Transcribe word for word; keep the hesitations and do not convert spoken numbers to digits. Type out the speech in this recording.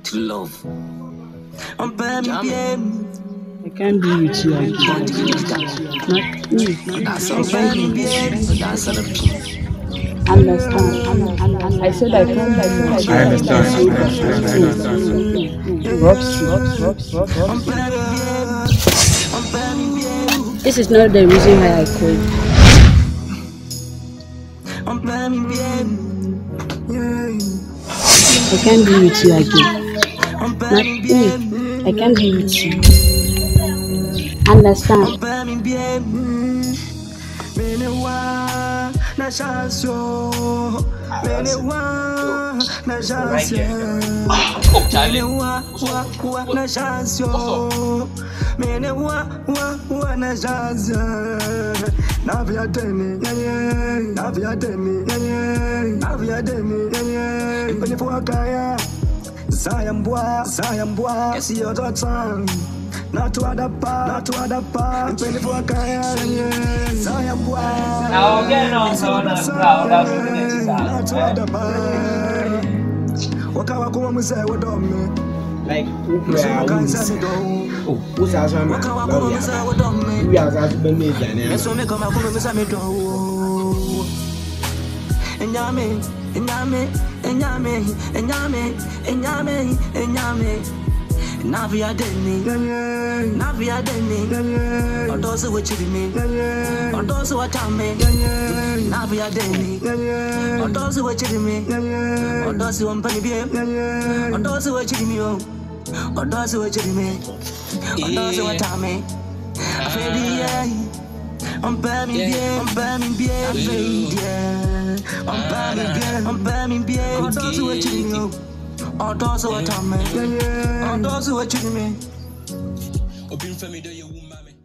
to love. I'm jamming. I can't be with you again. Not me. That's I all. can't be with you. That's all. Understand. I said I can't be with you I again. understand. I understand. I understand. Robs you. This is not the reason why I called. I can't be with you again. Not me. I can't be with you. Understand. Sayambwa, sayambwa, yes, you're the tongue. Not to other part, not to other part. Penny for a kaya, sayambwa. Now again, on the ground, Not to other part. Waka waka wa muse wa domme. Like, who's oh, who's our son? Waka waka wa muse wa domme. We are going to be made. Yes, we make a mako muse me do. Enyame, enyame, enyame, enyame, enyame, enyame. Navia deni, Navia deni. Odosu wechimi, Odosu watame. Navia deni, Odosu wechimi, Odosu wampani bie, Odosu wechimi, Odosu wechimi, Odosu watame. Afeli ye, ompami bie, ompami bie, afeli ye. I'm bamming bien, I'm bamming bien. On does what you know. On does what I mean. On does what you mean. Open for me, do you, mommy?